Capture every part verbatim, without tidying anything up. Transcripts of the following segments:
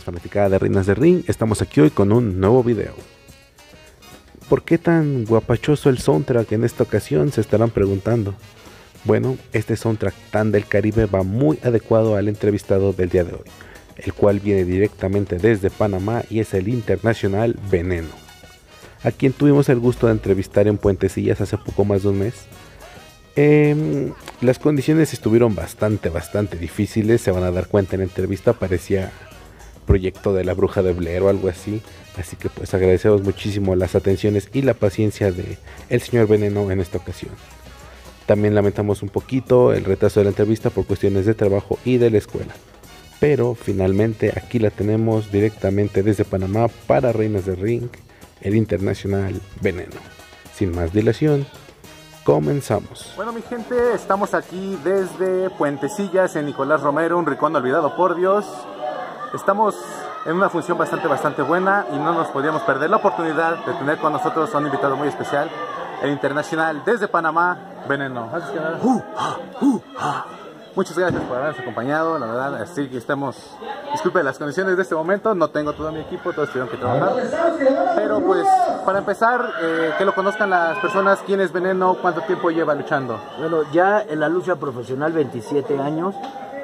buenas fanaticada de Reinas del Ring, estamos aquí hoy con un nuevo video. ¿Por qué tan guapachoso el soundtrack en esta ocasión? Se estarán preguntando. Bueno, este soundtrack tan del Caribe va muy adecuado al entrevistado del día de hoy, el cual viene directamente desde Panamá y es el internacional Veneno, a quien tuvimos el gusto de entrevistar en Puentecillas hace poco más de un mes. Eh, las condiciones estuvieron bastante, bastante difíciles, se van a dar cuenta en la entrevista, parecía proyecto de la Bruja de Blair o algo así, así que pues agradecemos muchísimo las atenciones y la paciencia de el señor Veneno en esta ocasión. También lamentamos un poquito el retraso de la entrevista por cuestiones de trabajo y de la escuela, pero finalmente aquí la tenemos directamente desde Panamá para Reinas del Ring, el internacional Veneno. Sin más dilación, comenzamos. Bueno, mi gente, estamos aquí desde Puentecillas en Nicolás Romero, un rincón olvidado por Dios. Estamos en una función bastante, bastante buena y no nos podíamos perder la oportunidad de tener con nosotros a un invitado muy especial, el internacional desde Panamá, Veneno. Así que nada. Uh, ah, uh, ah. Muchas gracias por habernos acompañado, la verdad, así que estamos, disculpe las condiciones de este momento, no tengo todo mi equipo, todos tuvieron que trabajar, pero pues, para empezar, eh, que lo conozcan las personas, quién es Veneno, cuánto tiempo lleva luchando. Bueno, ya en la lucha profesional veintisiete años,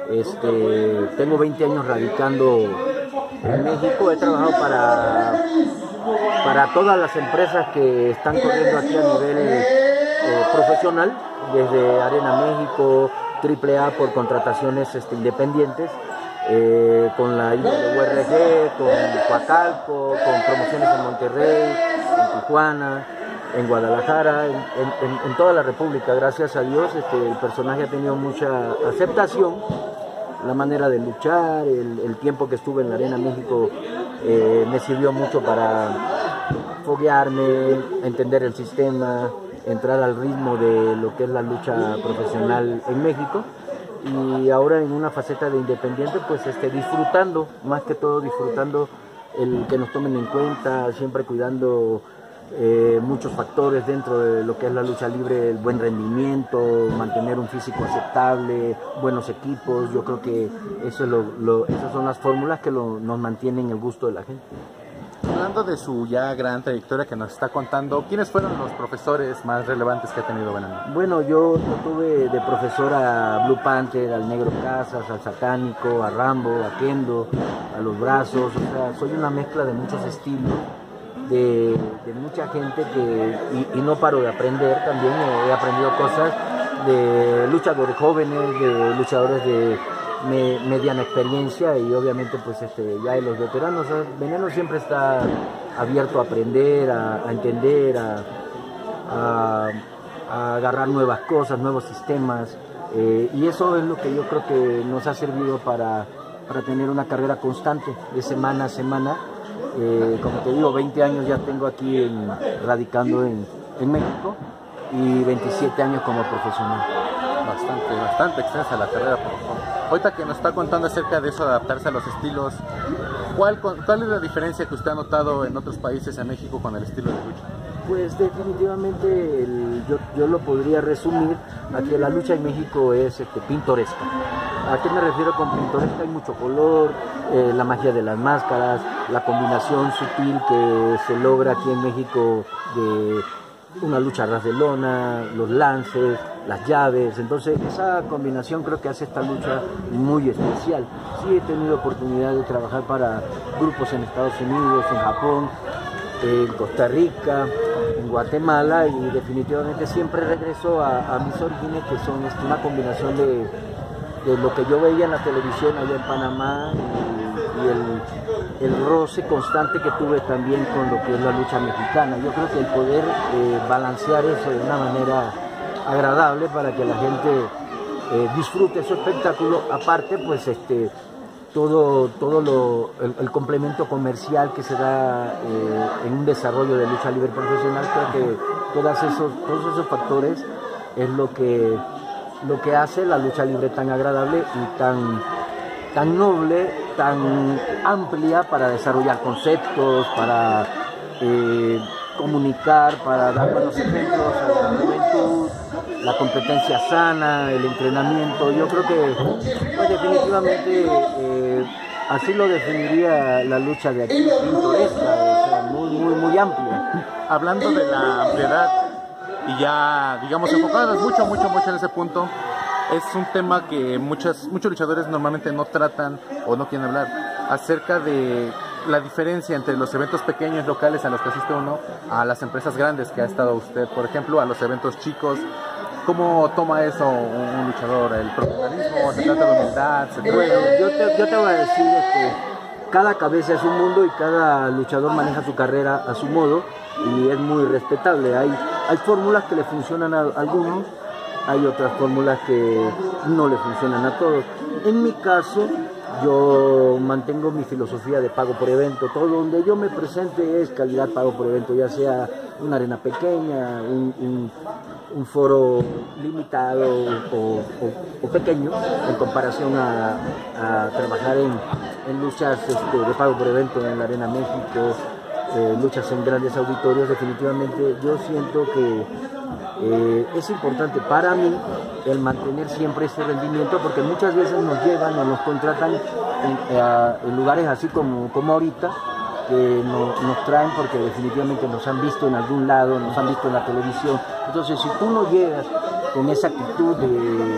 este, tengo veinte años radicando en México, he trabajado para, para todas las empresas que están corriendo aquí a nivel eh, profesional, desde Arena México, Triple A por contrataciones este, independientes, eh, con la I W R G, con Coacalco, con promociones en Monterrey, en Tijuana, en Guadalajara, en, en, en toda la República. Gracias a Dios este, el personaje ha tenido mucha aceptación, la manera de luchar, el, el tiempo que estuve en la Arena México eh, me sirvió mucho para foguearme, entender el sistema, entrar al ritmo de lo que es la lucha profesional en México, y ahora en una faceta de independiente, pues este, disfrutando, más que todo disfrutando el que nos tomen en cuenta, siempre cuidando eh, muchos factores dentro de lo que es la lucha libre, el buen rendimiento, mantener un físico aceptable, buenos equipos. Yo creo que eso es lo, lo, esas son las fórmulas que lo, nos mantienen el gusto de la gente. Hablando de su ya gran trayectoria que nos está contando, ¿quiénes fueron los profesores más relevantes que ha tenido Veneno? Bueno, yo, yo tuve de profesor a Blue Panther, al Negro Casas, al Satánico, a Rambo, a Kendo, a Los Brazos. O sea, soy una mezcla de muchos estilos, de, de mucha gente que, y, y no paro de aprender. También he aprendido cosas de luchadores jóvenes, de luchadores de Me, mediana experiencia, y obviamente pues este, ya de los veteranos. O sea, Veneno siempre está abierto a aprender, a, a entender, a, a, a agarrar nuevas cosas, nuevos sistemas, eh, y eso es lo que yo creo que nos ha servido para, para tener una carrera constante de semana a semana. Eh, como te digo, veinte años ya tengo aquí en, radicando en, en México, y veintisiete años como profesional. Bastante, bastante extensa la carrera, por favor. Ahorita que nos está contando acerca de eso, de adaptarse a los estilos, ¿cuál, ¿cuál es la diferencia que usted ha notado en otros países, en México, con el estilo de lucha? Pues definitivamente el, yo, yo lo podría resumir a que la lucha en México es este, pintoresca. ¿A qué me refiero con pintoresca? Hay mucho color, eh, la magia de las máscaras, la combinación sutil que se logra aquí en México de una lucha a ras de lona, los lances, las llaves. Entonces esa combinación creo que hace esta lucha muy especial. Sí he tenido oportunidad de trabajar para grupos en Estados Unidos, en Japón, en Costa Rica, en Guatemala, y definitivamente siempre regreso a, a mis orígenes, que son este, una combinación de, de lo que yo veía en la televisión allá en Panamá, y, y el, el roce constante que tuve también con lo que es la lucha mexicana. Yo creo que el poder eh, balancear eso de una manera agradable para que la gente eh, disfrute su espectáculo, aparte pues este todo, todo lo, el, el complemento comercial que se da eh, en un desarrollo de lucha libre profesional. Creo que todos esos, todos esos factores es lo que, lo que hace la lucha libre tan agradable y tan, tan noble, tan amplia para desarrollar conceptos, para eh, comunicar, para dar buenos ejemplos a la juventud, la competencia sana, el entrenamiento. Yo creo que pues, definitivamente eh, así lo definiría la lucha de aquí, pintoresca, o sea, muy, muy, muy amplia. Hablando de la ampliedad y ya, digamos, enfocados mucho, mucho, mucho en ese punto, es un tema que muchas, muchos luchadores normalmente no tratan o no quieren hablar, acerca de la diferencia entre los eventos pequeños locales a los que asiste uno, a las empresas grandes que ha estado usted, por ejemplo, a los eventos chicos. ¿Cómo toma eso un, un luchador? ¿El profesionalismo? ¿Se trata de humildad? ¿Se trata... Bueno, yo te, yo te voy a decir que cada cabeza es un mundo y cada luchador maneja su carrera a su modo y es muy respetable. Hay, hay fórmulas que le funcionan a algunos, hay otras fórmulas que no le funcionan a todos. En mi caso, yo mantengo mi filosofía de pago por evento. Todo donde yo me presente es calidad pago por evento, ya sea una arena pequeña, un, un, un foro limitado o, o, o pequeño en comparación a, a trabajar en, en luchas este, de pago por evento en la Arena México, eh, luchas en grandes auditorios. Definitivamente yo siento que eh, es importante para mí el mantener siempre este rendimiento, porque muchas veces nos llevan o nos contratan en, eh, en lugares así como, como ahorita, que nos, nos traen porque definitivamente nos han visto en algún lado, nos han visto en la televisión. Entonces, si tú no llegas con esa actitud de,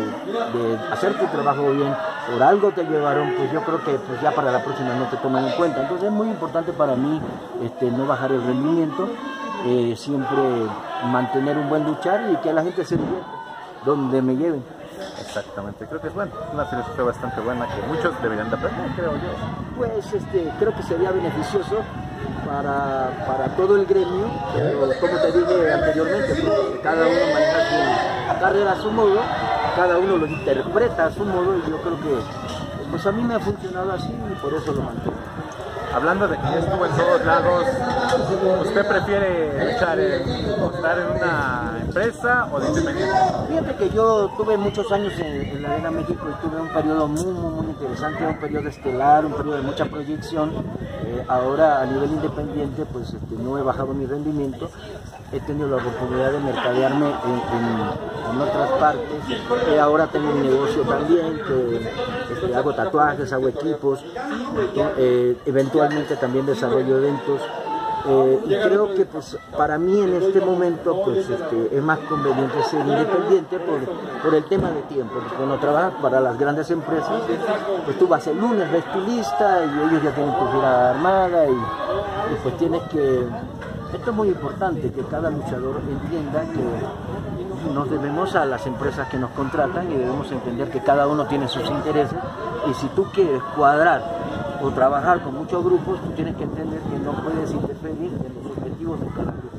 de hacer tu trabajo bien, por algo te llevaron, pues yo creo que pues ya para la próxima no te toman en cuenta. Entonces es muy importante para mí este, no bajar el rendimiento, eh, siempre mantener un buen luchar y que la gente se divierta donde me lleven. Exactamente, creo que es bueno, una filosofía bastante buena que muchos deberían de aprender, creo yo. Pues este, creo que sería beneficioso para, para todo el gremio, pero como te dije anteriormente, pues, cada uno maneja su carrera a su modo, cada uno lo interpreta a su modo y yo creo que pues a mí me ha funcionado así y por eso lo mantengo. Hablando de que ya estuvo en todos lados, ¿usted prefiere luchar en, estar en una empresa o de independiente? Fíjate que yo tuve muchos años en, en la Arena México y tuve un periodo muy, muy, muy interesante, un periodo estelar, un periodo de mucha proyección. Eh, ahora a nivel independiente pues este, no he bajado mi rendimiento, he tenido la oportunidad de mercadearme en, en, en otras partes. Eh, ahora tengo un negocio también, que este, hago tatuajes, hago equipos, eh, eventualmente también desarrollo eventos. Eh, y creo que pues para mí en este momento pues este, es más conveniente ser independiente por, por el tema de tiempo, porque cuando trabajas para las grandes empresas pues tú vas el lunes, ves tu lista y ellos ya tienen tu gira armada y, y pues tienes que, esto es muy importante, que cada luchador entienda que nos debemos a las empresas que nos contratan y debemos entender que cada uno tiene sus intereses y si tú quieres cuadrar o trabajar con muchos grupos, tú tienes que entender que no puedes interferir en los objetivos de cada grupo.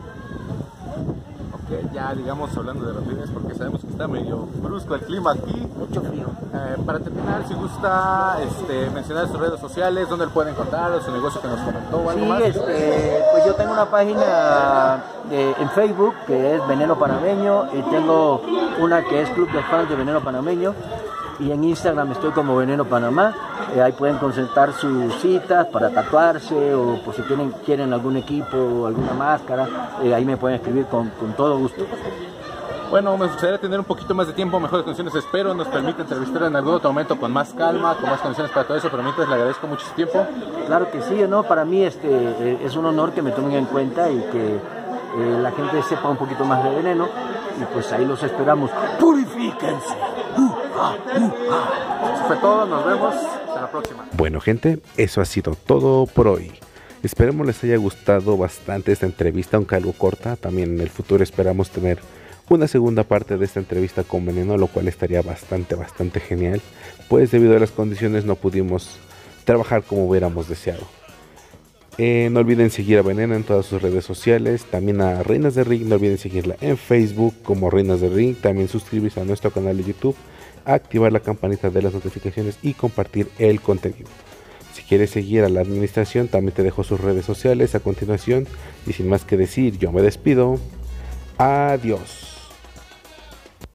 Ok, ya digamos hablando de rapidez, porque sabemos que está medio brusco el clima aquí. Mucho frío. Eh, para terminar, si gusta este, mencionar sus redes sociales, dónde lo pueden encontrar, o su negocio que nos comentó o algo Sí, más. este, pues yo tengo una página de, en Facebook que es Veneno Panameño y tengo una que es Club de Fans de Veneno Panameño. Y en Instagram estoy como Veneno Panamá, eh, ahí pueden concertar sus citas para tatuarse o por si tienen, quieren algún equipo o alguna máscara, eh, ahí me pueden escribir con, con todo gusto. Bueno, me gustaría tener un poquito más de tiempo, mejores condiciones, espero nos permite entrevistar en algún otro momento con más calma, con más condiciones para todo eso, pero mientras le agradezco mucho su tiempo. Claro que sí, ¿no? Para mí este, eh, es un honor que me tomen en cuenta y que eh, la gente sepa un poquito más de Veneno y pues ahí los esperamos. ¡Purifíquense! Uh, ah, uh, ah. Eso fue todo, nos vemos, hasta la próxima. Bueno gente, eso ha sido todo por hoy. Esperemos les haya gustado bastante esta entrevista, aunque algo corta. También en el futuro esperamos tener una segunda parte de esta entrevista con Veneno, lo cual estaría bastante, bastante genial. Pues debido a las condiciones no pudimos trabajar como hubiéramos deseado. Eh, no olviden seguir a Veneno en todas sus redes sociales, también a Reinas de Ring, no olviden seguirla en Facebook como Reinas de Ring, también suscribirse a nuestro canal de YouTube, activar la campanita de las notificaciones y compartir el contenido. Si quieres seguir a la administración, también te dejo sus redes sociales a continuación y sin más que decir, yo me despido. Adiós.